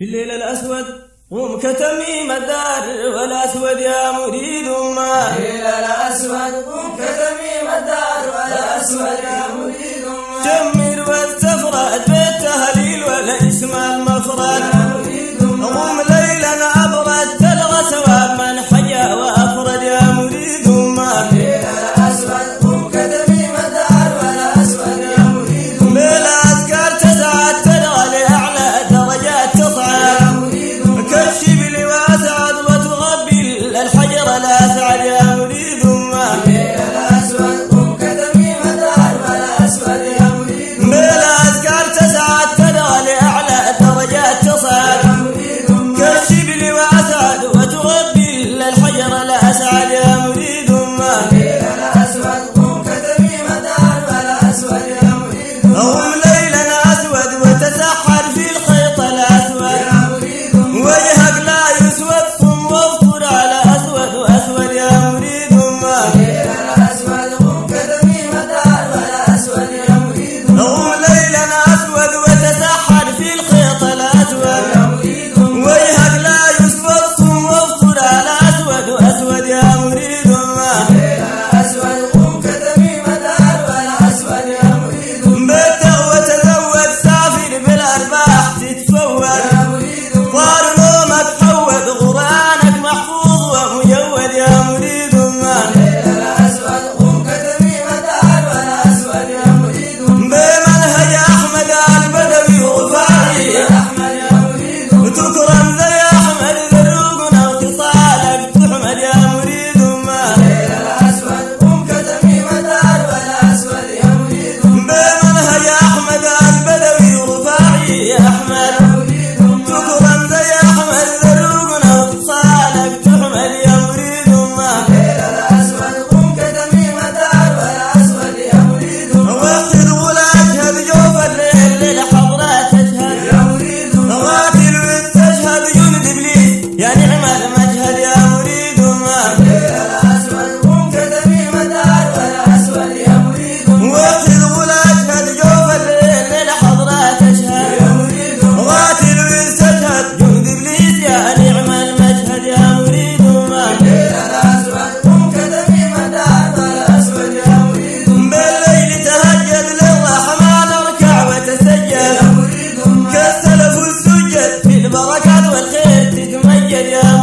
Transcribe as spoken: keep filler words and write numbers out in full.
في الليل الأسود قوم كتميم الدار والأسود يا مريد ما. في الليل الأسود قوم كتميم الدار والأسود يا مريد ما. جمر والتفرد بالتهليل والاسم المفرد قوم ليلا أبرد تلغى ثواب من حيا وأفرد يا مريد ما. في الليل الأسود قوم كتميم الدار والأسود يا مريد ما. بالأذكار تسعد تلغى لأعلى درجات تصعد كالشبل وأسعد وتغبل الحجر الأسعد يا مريد ما. في الليل الأسود قوم كتميم الدار والأسود يا مريد ما. بالأذكار تسعد تلغى لأعلى درجات تصعد كالشبل وأسعد وتغبل الحجر الأسعد يا مريد ما. في الليل الأسود قوم كتميم الدار والأسود يا مريد ما. هم ليلا أسود وتسحر في الخيط الأسود يا مريد ما. وجهك لا يسود ثم واذكر على أسود وأسود يا مريد ما. في الليل الأسود قوم كتميم الدار والأسود يا مريد ما. هم ليلا أسود وتسحر في الخيط الأسود يا مريد ما. وجهك لا يسود ثم واذكر على أسود وأسود يا مريد ما. في الليل الأسود قوم كتميم الدار والأسود يا مريد ما. بالتقوى تزود سافر بالأرباح تتفوت يا مريد ما. طار نومك حود قرآنك محفوظ ومجود يا مريد ما. في الليل الأسود قوم كتميم الدار والأسود يا مريد ما. بمنهج أحمد البدوي وفاري يا أحمد يا مريد ما. وتكرم زي أحمد ذروقنا وخصالك تحمد يا مريد ما. في الليل الأسود قوم كتميم الدار والأسود يا مريد ما. بمنهج أحمد البدوي ورفاعي يا أحمد يا مريد ما. تكرم زي أحمد ذروقنا وخصالك تحمد يا مريد ما. في الليل الأسود قوم كتميم الدار والأسود يا مريد ما. واخذ ولا أشهد جوف الليل للحضرات تشهد يا مريد ما. قاتل وتشهد جند إبليس يا نعم المجهد يا مريد ما. في الليل الأسود قوم كتميم الدار والأسود يا مريد ما. واخذ ولا أشهد جوف الليل للحضرات تشهد يا مريد ما. قاتل وتشهد جند إبليس يا نعم المجهد يا مريد ما. في الليل الأسود قوم كتميم الدار والأسود يا مريد ما. بالليل تهجد للرحمن اركع وتسجد يا مريد ما. كالسلف السجد في البركات والخير تتمجد يا